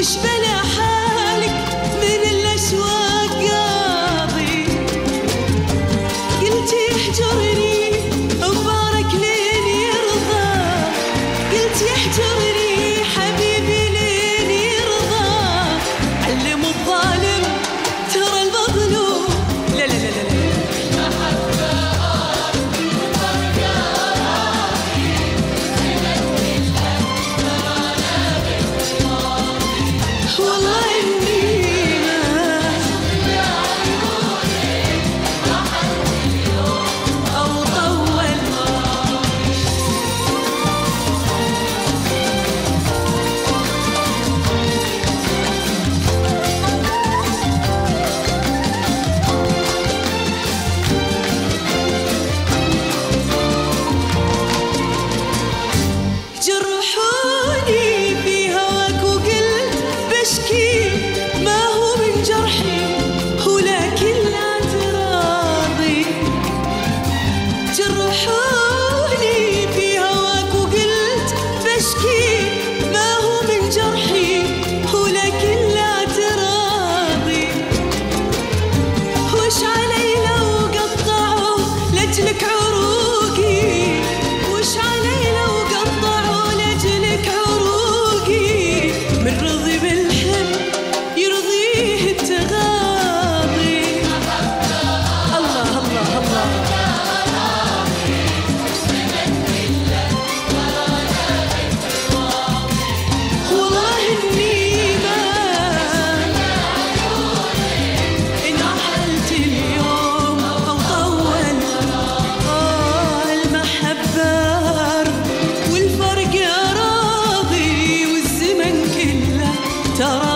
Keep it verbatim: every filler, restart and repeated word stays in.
وش بلا حالك من الأشواق قاضي. قلتي احجرني مبارك لين يرضى، قلت يحجرني حبيبي لين يرضى. علم الظالم ترى المظلوم لا لا لا لا لا لك عروقي. وش علي لو قطعوا لجلك عروقي؟ من رضي بالحب يرضيه التغاضي. الله الله الله والله اني ما انعحلت اليوم او طول والفرق راضي والزمن كله ترى